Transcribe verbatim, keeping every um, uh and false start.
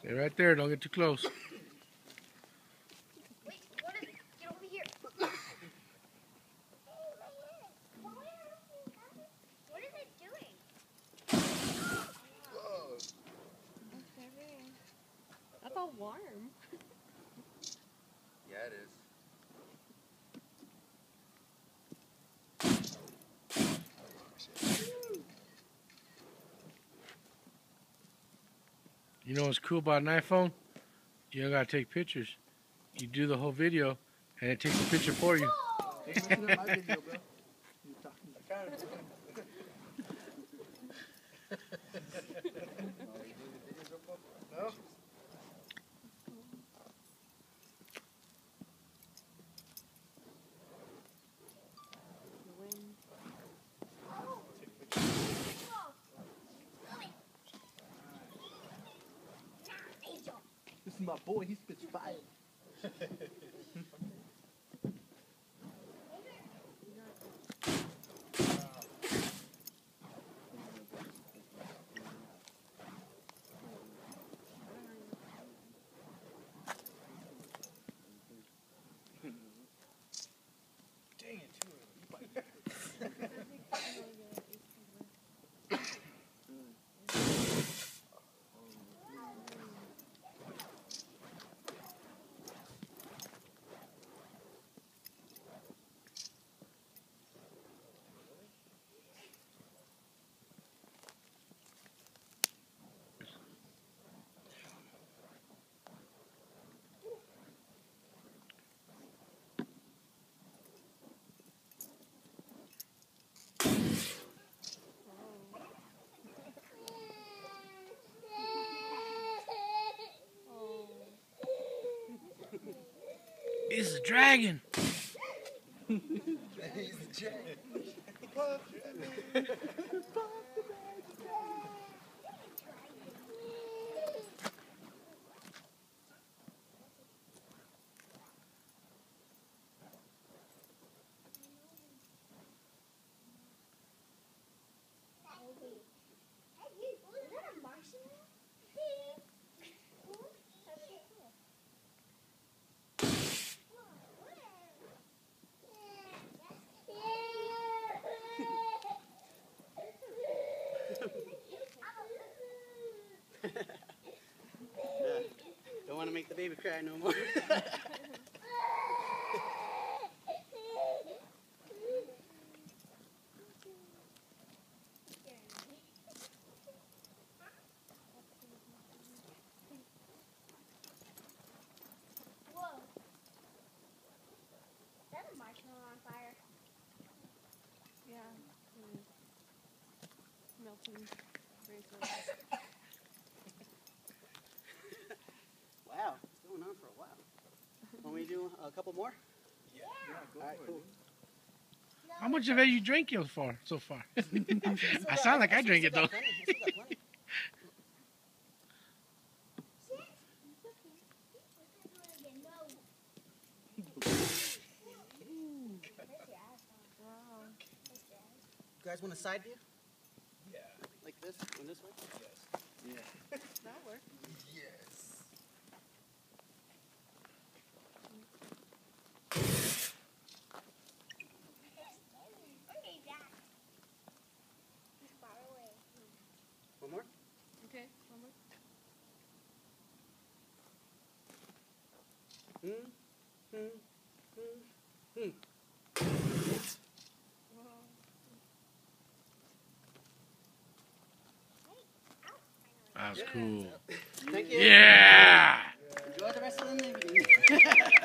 Stay right there. Don't get too close. Wait, what is it? Get over here. What is it doing? Whoa. That's all warm. Yeah, it is. You know what's cool about an iPhone? You don't gotta take pictures. You do the whole video, and it takes a picture for you. Hey, listen to my video, bro. You talking? No? This is my boy. He spits fire. Dang it, too early. It's a dragon. He's the jack. Don't want to make the baby cry no more. Whoa. Is that a marshmallow on fire? Yeah. Mm. Melting very slowly. Wow, it's going on for a while. Want me to do a couple more? Yeah. Yeah, go All right, for it, cool. dude. How much of it you drink so far? So far, I sound like I drink it though. You guys want a side view? Yeah. Like this? Going this way? Yes. Yeah. That'll work. Yes. One more? Okay. One more. Hmm. Hmm. Hmm. Hmm. That was cool. Thank you. Yeah. Enjoy the rest of the evening.